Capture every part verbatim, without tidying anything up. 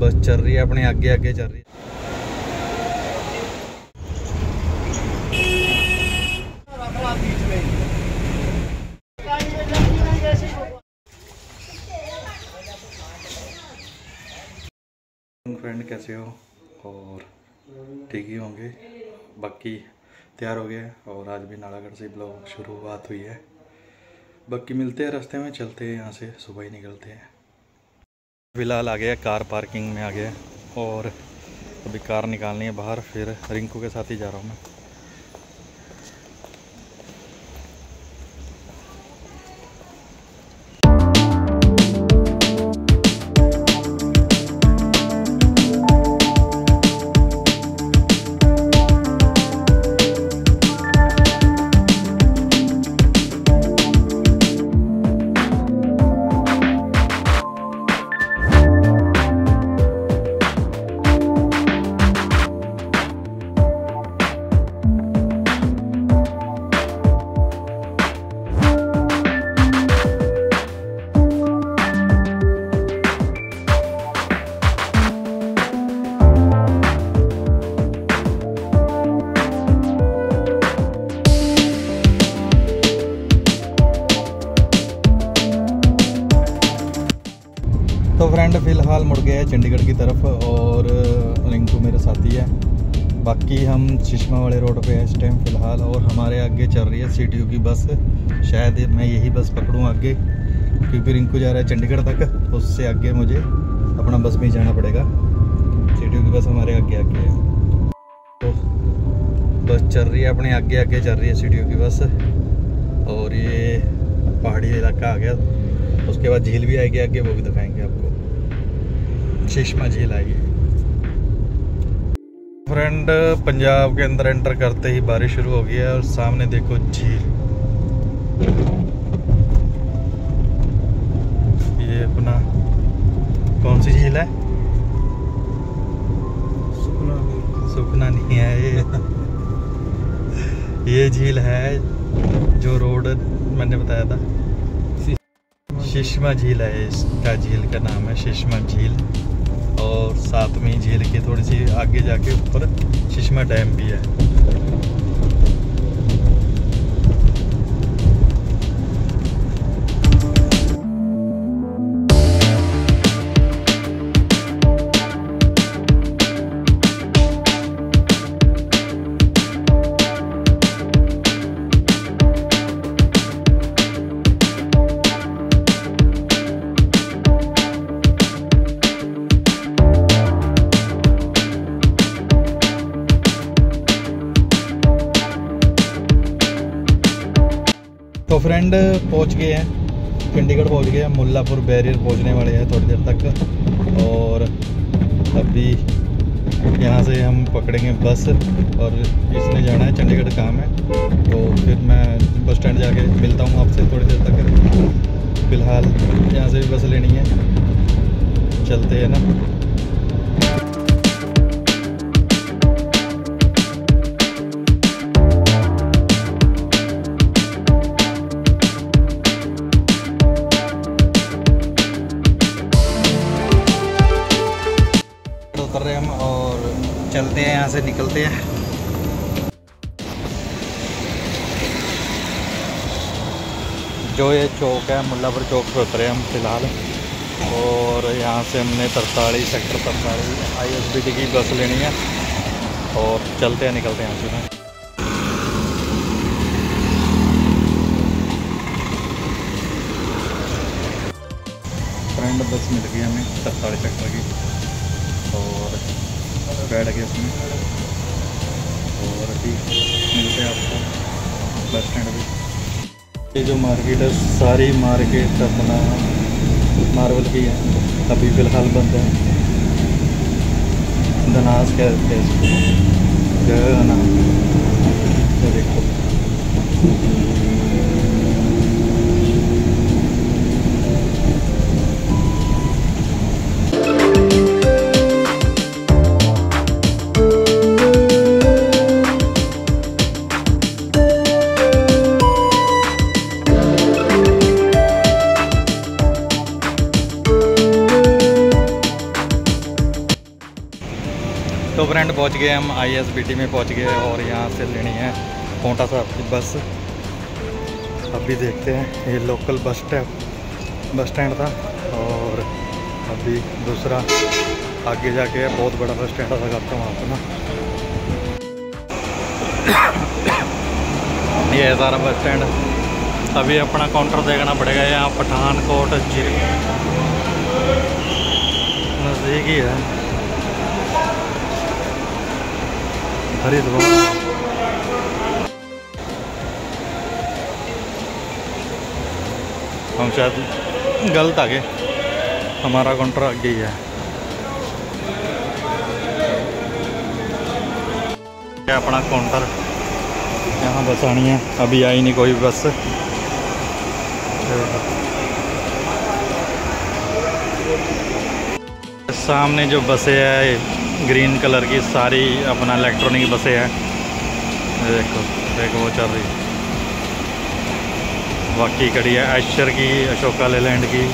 बस चल रही है अपने आगे आगे चल रही है। फ्रेंड कैसे हो और ठीक ही होंगे। बाकी तैयार हो गया और आज भी नालागढ़ से ब्लॉग शुरुआत हुई है। बाकी मिलते हैं रास्ते में, चलते हैं यहाँ से, सुबह ही निकलते हैं। फिलहाल आ गया कार पार्किंग में आ गया और अभी कार निकालनी है बाहर, फिर रिंकू के साथ ही जा रहा हूँ मैं। तो फ्रेंड फ़िलहाल मुड़ गए हैं चंडीगढ़ की तरफ और रिंकू मेरे साथी है। बाकी हम चश्मा वाले रोड पे हैं इस टाइम फ़िलहाल और हमारे आगे चल रही है सी टी यू की बस। शायद मैं यही बस पकड़ूँ आगे, क्योंकि रिंकू जा रहा है चंडीगढ़ तक, उससे आगे मुझे अपना बस में ही जाना पड़ेगा। सी टी यू की बस हमारे आगे आगे है, तो बस चल रही है अपने आगे आगे चल रही है सी टी यू की बस। और ये पहाड़ी इलाका आ गया, उसके बाद झील भी आएगी आगे, वो भी दिखाएंगे आपको। चश्मा झील आएगी। फ्रेंड पंजाब के अंदर एंटर करते ही बारिश शुरू हो गई है और सामने देखो झील। ये अपना कौन सी झील है? सुखना नहीं, सुखना नहीं है ये ये झील है जो रोड मैंने बताया था, चश्मा झील है इसका, झील का नाम है चश्मा झील। और साथ में झील के थोड़ी सी आगे जाके ऊपर चश्मा डैम भी है। तो फ्रेंड पहुंच गए हैं, चंडीगढ़ पहुंच गए हैं, मुल्लापुर बैरियर पहुंचने वाले हैं थोड़ी देर तक। और अभी यहां से हम पकड़ेंगे बस और इसने जाना है चंडीगढ़, काम है। तो फिर मैं बस स्टैंड जाके मिलता हूं आपसे थोड़ी देर तक। फ़िलहाल यहां से भी बस लेनी है, चलते हैं ना। उतर रहे हम और चलते हैं, यहाँ से निकलते हैं। जो ये चौक है मुल्लापुर चौक पे उतरे हम फ़िलहाल। और यहाँ से हमने Tartari sector Tartari I S B T की बस लेनी है और चलते हैं, निकलते हैं यहाँ से। फ्रेंड बस मिल गई हमें तरताड़ी सेक्टर की और बैठ गए उसमें। और अभी मिलते हैं आपको बस स्टैंड पे। ये जो मार्केट है सारी मार्केट अपना मार्बल की है, अभी फ़िलहाल बंद है। धनास कहते हैं इसको, जगह का नाम। तो देखो फ्रेंड पहुंच गए हम आई एस बी टी में पहुंच गए और यहाँ से लेनी है पोंटा साहब की बस। अभी देखते हैं, ये local bus stand bus stand था और अभी दूसरा आगे जाके बहुत बड़ा बस स्टैंड था करता वहाँ पर ना। ये है सारा बस स्टैंड। अभी अपना काउंटर देखना पड़ेगा। यहाँ पठानकोट जी नज़दीक ही है, हरिद्वार। हम शायद गलत आ गए, हमारा काउंटर आगे ही है। अपना काउंटर, यहाँ बस आनी है, अभी आई नहीं कोई बस। सामने जो बसें है ग्रीन कलर की, सारी अपना इलेक्ट्रॉनिक बसें हैं। देखो देखो वो चल रही है, बाकी खड़ी है एशर की, अशोका लेलैंड की।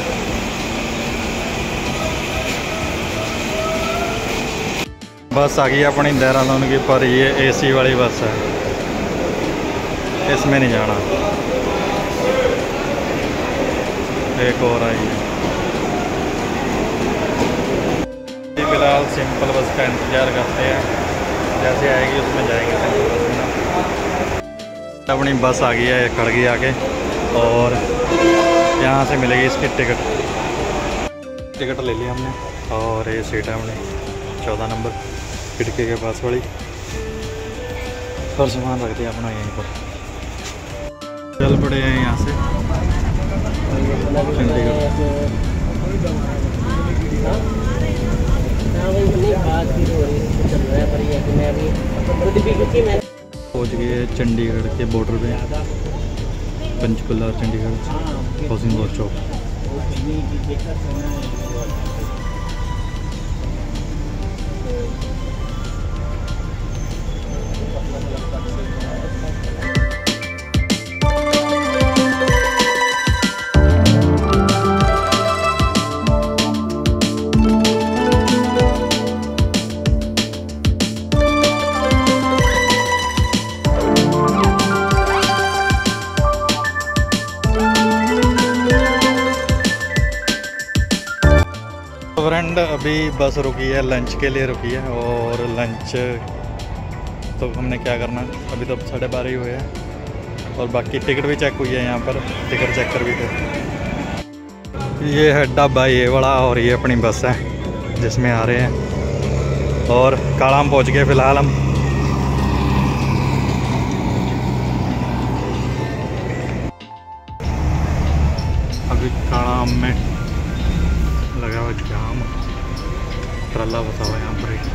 बस आ गई अपनी देहरादून की, पर ये एसी वाली बस है, इसमें नहीं जाना। एक और आई है। फिलहाल सिंपल बस का इंतज़ार करते हैं, जैसे आएगी उसमें जाएंगे सिंपल बस में ना। अपनी बस आ गई है, खड़ गई आके और यहाँ से मिलेगी इसकी टिकट। टिकट ले ली हमने और ये सीट है हमने चौदह नंबर खिड़की के पास वाली, और सामान रख दिया अपना यहीं पर। चल पड़े हैं यहाँ से चंडीगढ़। पहुँच गए चंडीगढ़ के बॉर्डर पे, Panchkula Chandigarh housing board Chowk. Friend अभी बस रुकी है, लंच के लिए रुकी है और लंच तो हमने क्या करना, अभी तो साढ़े बारह ही हुए हैं और बाकी टिकट भी चेक हुई है। यहाँ पर टिकट चेक कर भी थे। ये है डब्बा ये बड़ा और ये अपनी बस है जिसमें आ रहे हैं और कालाम पहुँच गए फ़िलहाल हम। अभी कालाम में लगा हुआ जाम, ट्रला बसा हुआ यहाँ पर ही।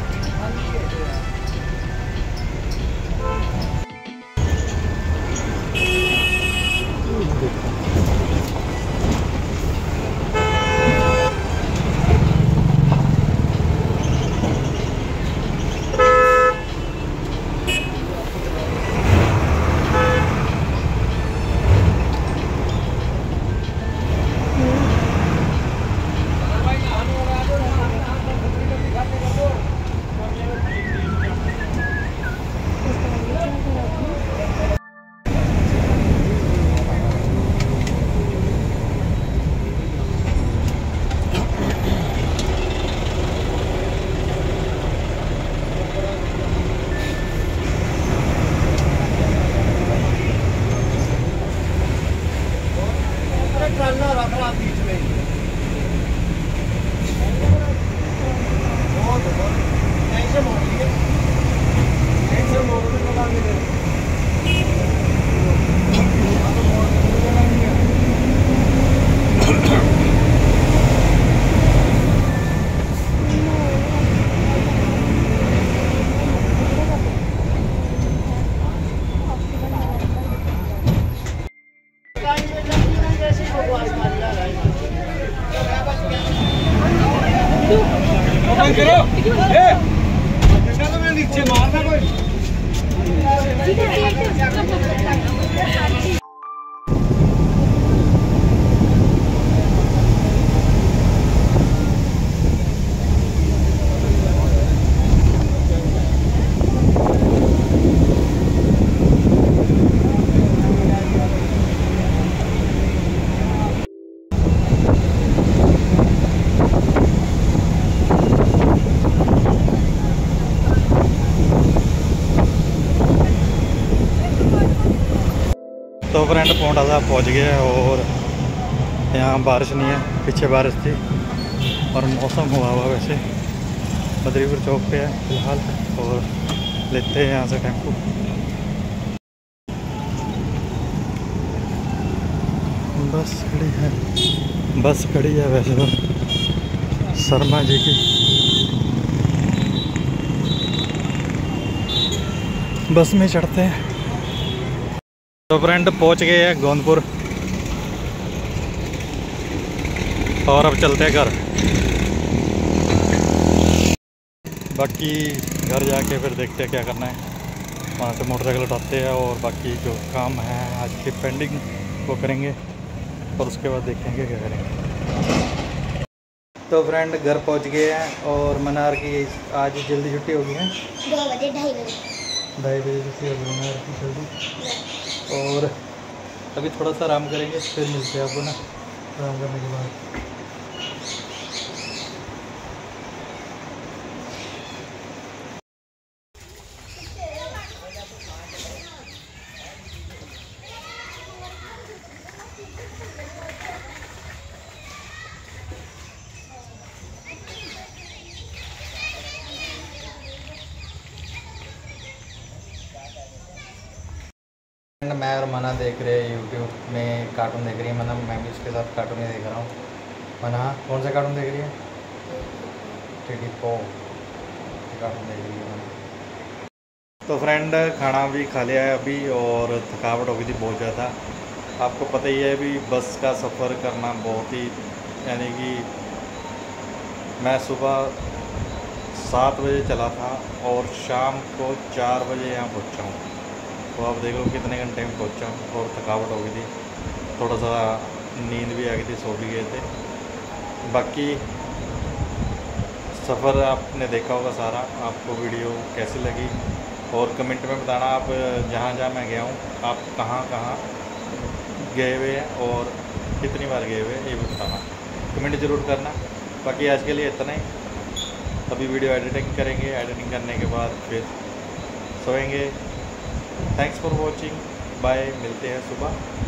नीचे मारना कोई फ्रेंड पौंटा साहब पहुँच गए और यहाँ बारिश नहीं है, पीछे बारिश थी और मौसम हुआ हुआ वैसे। बद्रीपुर चौक पे है फिलहाल और लेते हैं यहाँ से टेम्पो। बस खड़ी है, बस खड़ी है वैसे तो शर्मा जी की। बस में चढ़ते हैं। तो फ्रेंड पहुंच गए हैं गोंदपुर और अब चलते हैं घर। बाकी घर जाके फिर देखते हैं क्या करना है, वहाँ से मोटरसाइकिल उठाते हैं और बाकी जो काम है आज की पेंडिंग वो करेंगे और उसके बाद देखेंगे क्या करेंगे। तो फ्रेंड घर पहुँच गए हैं और मनार की आज जल्दी छुट्टी होगी है, दो बजे ढाई बजे ढाई बजे छुट्टी होगी मनार की जल्दी। और अभी थोड़ा सा आराम करेंगे, फिर मिलते हैं आपको ना आराम करने के बाद। मैं और मना देख रहे हैं यूट्यूब में कार्टून देख रही है मना, मैं भी उसके साथ कार्टून ही देख रहा हूँ। मना कौन सा कार्टून देख रही है? टिडी पो कार्टून देख रही है मना। तो फ्रेंड खाना भी खा लिया है अभी और थकावट हो गई थी बहुत ज़्यादा। आपको पता ही है अभी बस का सफ़र करना बहुत ही, यानी कि मैं सुबह सात बजे चला था और शाम को चार बजे यहाँ पहुँचा हूँ। तो आप देख लो कितने घंटे में पहुँचा हूँ और थकावट हो गई थी, थोड़ा सा नींद भी आ गई थी, सो भी गए थे। बाकी सफ़र आपने देखा होगा सारा, आपको वीडियो कैसी लगी और कमेंट में बताना आप जहाँ जहाँ मैं गया हूँ आप कहाँ कहाँ गए हुए हैं और कितनी बार गए हुए हैं ये भी बताना, कमेंट ज़रूर करना। बाकी आज के लिए इतना ही, अभी वीडियो एडिटिंग करेंगे, एडिटिंग करने के बाद फिर सोएंगे। थैंक्स फॉर वॉचिंग, बाय, मिलते हैं सुबह।